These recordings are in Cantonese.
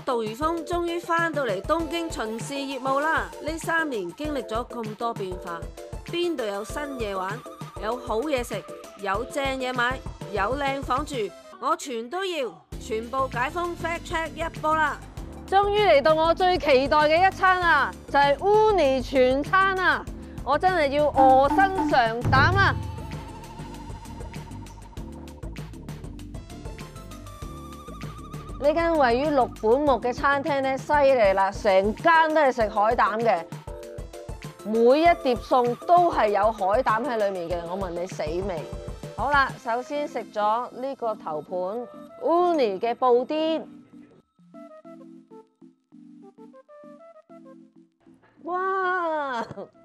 杜如風終於返到嚟東京巡視業務啦！呢3年經歷咗咁多變化，邊度有新嘢玩，有好嘢食，有正嘢買，有靚房住，我全都要，全部解封 fact check 一波啦！終於嚟到我最期待嘅一餐啦，就係 Uni 全餐啊！我真係要臥薪嘗膽啦！呢間位於六本木嘅餐廳咧，犀利啦！成間都係食海膽嘅，每一碟餸都係有海膽喺裡面嘅。我問你死未？好啦，首先食咗呢個頭盤 Uni 嘅布甸，哇，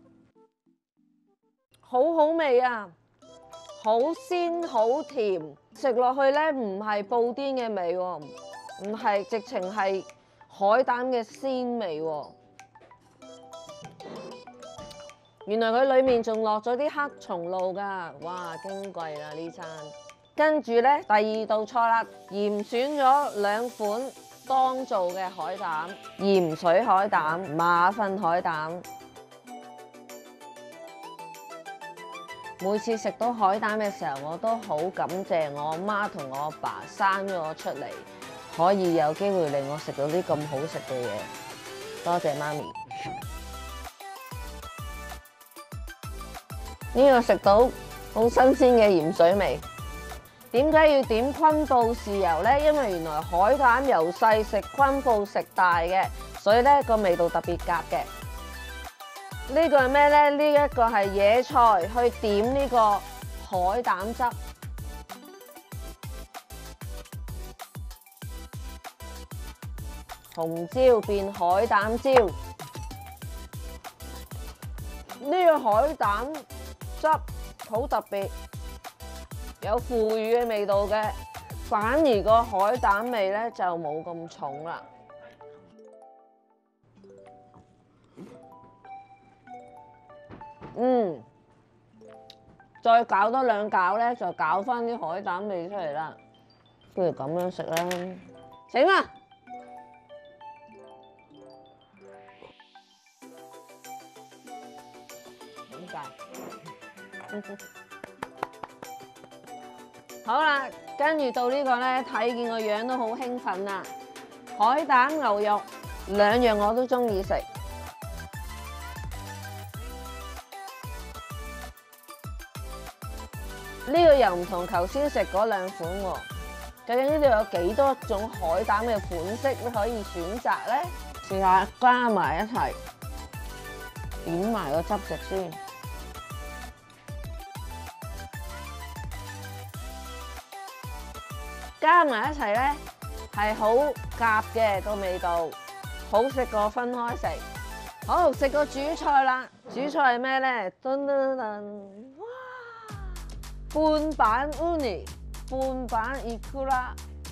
好好味啊！好鮮好甜，食落去咧唔係布甸嘅味喎。唔係，直情係海膽嘅鮮味喎。原來佢裡面仲落咗啲黑松露㗎，哇，矜貴啦呢餐。跟住咧，第二道菜啦，嚴選咗2款當造嘅海膽，鹽水海膽、馬糞海膽。每次食到海膽嘅時候，我都好感謝我阿媽同我阿爸生咗我出嚟。可以有機會令我食到啲咁好食嘅嘢，多謝媽咪。呢個食到好新鮮嘅鹽水味。點解要點昆布豉油呢？因為原來海膽由細食昆布食大嘅，所以咧個味道特別夾嘅。呢個係咩呢？呢一個係野菜去點呢個海膽汁。紅椒變海膽椒，呢個海膽汁好特別，有腐乳嘅味道嘅，反而個海膽味咧就冇咁重啦。再搞多2攪咧，就搞翻啲海膽味出嚟啦。不如咁樣食啦，醒啦！好啦，跟住到呢個咧，睇見個樣都好興奮啦！海膽牛肉2樣我都中意食。呢個又唔同頭先食嗰2款喎。究竟呢度有幾多種海膽嘅款式都可以選擇咧？試下加埋一齊，點埋個汁食先。加埋一齊咧，係好夾嘅個味道，好食過分開食。好，食個主菜啦！主菜係咩咧？噔噔噔！哇，半版 Uni， 半版 Ikura。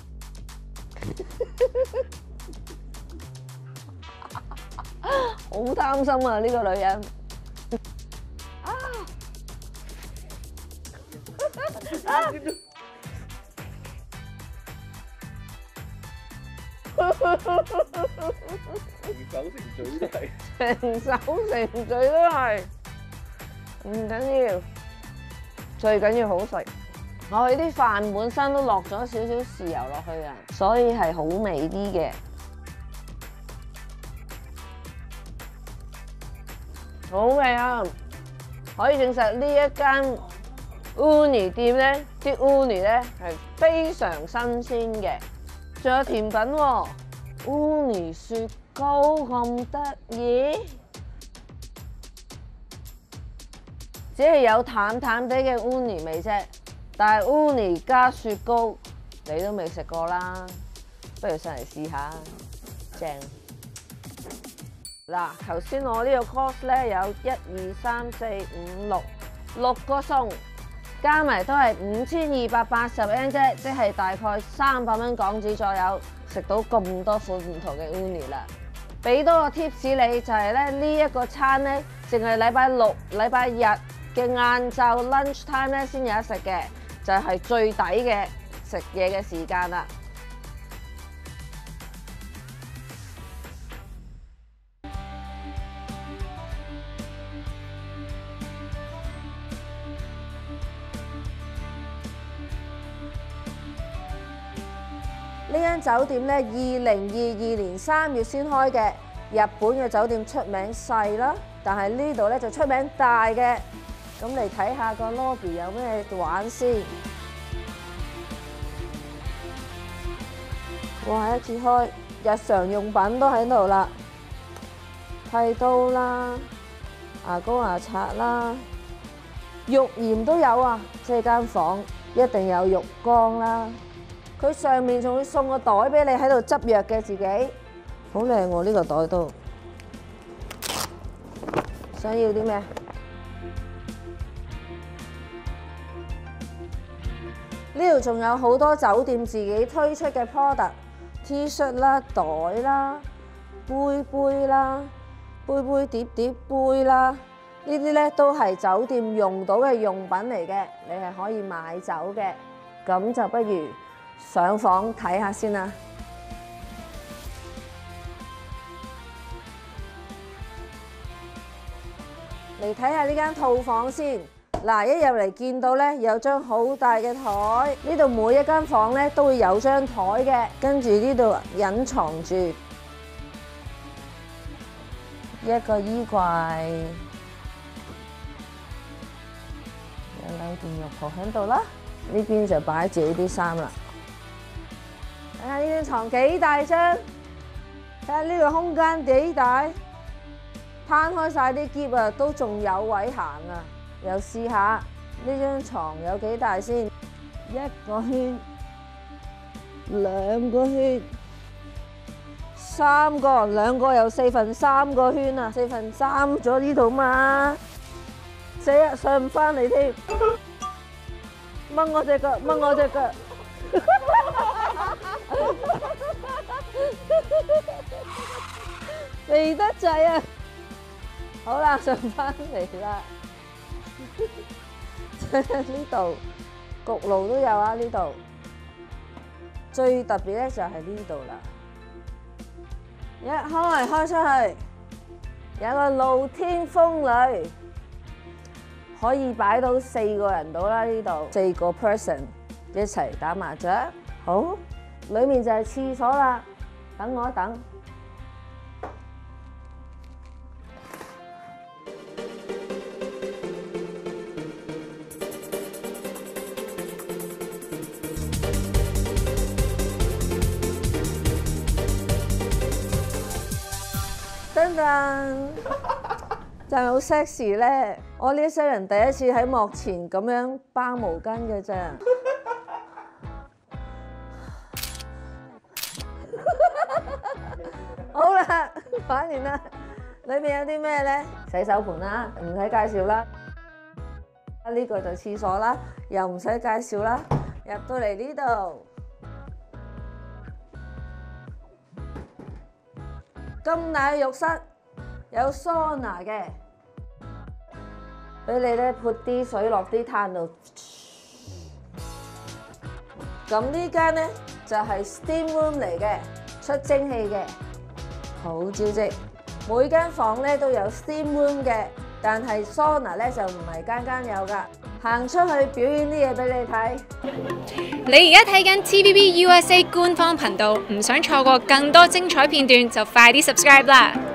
好擔心啊！呢個女人。成手成嘴都係，唔緊要，最緊要好食。我哋啲飯本身都落咗少少豉油落去啊，所以係好味啲嘅。好味啊！可以證實呢一間 Uni 店咧，啲 Uni 咧係非常新鮮嘅。仲有甜品喎，Uni 雪糕咁得意，只係有淡淡地嘅 Uni 味啫。但係 Uni 加雪糕，你都未食過啦，不如上嚟試下，正。嗱，頭先我呢個 course 咧有1、2、3、4、5、6個餸。加埋都係5280 yen 啫，即係大概300蚊港紙左右，食到咁多款唔同嘅 Uni 啦。俾多個 tips 你，就係咧呢一個餐咧，淨係禮拜6、禮拜日嘅晏晝 lunch time 咧先有得食嘅，就係最抵嘅食嘢嘅時間啦。 呢間酒店呢，2022年3月先開嘅。日本嘅酒店出名細啦，但係呢度呢就出名大嘅。咁嚟睇下個 lobby 有咩玩先。哇！一揭開，日常用品都喺度啦，剃刀啦、牙膏牙刷啦、浴鹽都有啊！即係間房一定有浴缸啦。佢上面仲會送個袋俾你喺度執藥嘅自己，好靚喎！呢個袋都想要啲咩？呢度仲有好多酒店自己推出嘅 product。T 恤啦、袋啦、杯啦、杯碟杯啦，呢啲咧都係酒店用到嘅用品嚟嘅，你係可以買走嘅。咁就不如上房睇下先啦。嚟睇下呢間套房先。嗱，一入嚟見到咧有張好大嘅台，呢度每一間房咧都會有張台嘅，跟住呢度隱藏住一個衣櫃，有兩件浴袍喺度啦。呢邊就擺自己啲衫啦。睇下呢張床幾大張，睇下呢個空間幾大，攤開晒啲篋啊，都仲有位行啊！又試下呢張床有幾大先？一個圈、兩個圈、三個，兩個有4/3個圈啊！4/3咗呢度嘛？死啊！上唔翻嚟添，掹我隻腳，掹我隻腳，肥得滯啊！好啦，上翻嚟啦。呢度焗爐都有啊！呢度最特別咧就係呢度啦，一開出去有個露天風呂，可以擺到4個人到啦。呢度4個 person 一齊打麻雀。好，裏面就係廁所啦。等我一等。噔噔，就係好 sexy 咧！我呢一世人第一次喺幕前咁樣包毛巾嘅啫。好啦，玩完啦。裏面有啲咩咧？洗手盆啦，唔使介紹啦。呢個就廁所啦，又唔使介紹啦。入到嚟呢度。咁大嘅浴室有桑拿嘅，俾你咧潑啲水落啲炭度。咁呢間咧就係 steam room 嚟嘅，出蒸氣嘅，好招積。每間房咧都有 steam room 嘅，但係桑拿咧就唔係間間有㗎。行出去表演啲嘢俾你睇。 你而家睇緊 TVB USA 官方頻道，唔想錯過更多精彩片段，就快啲 subscribe 啦！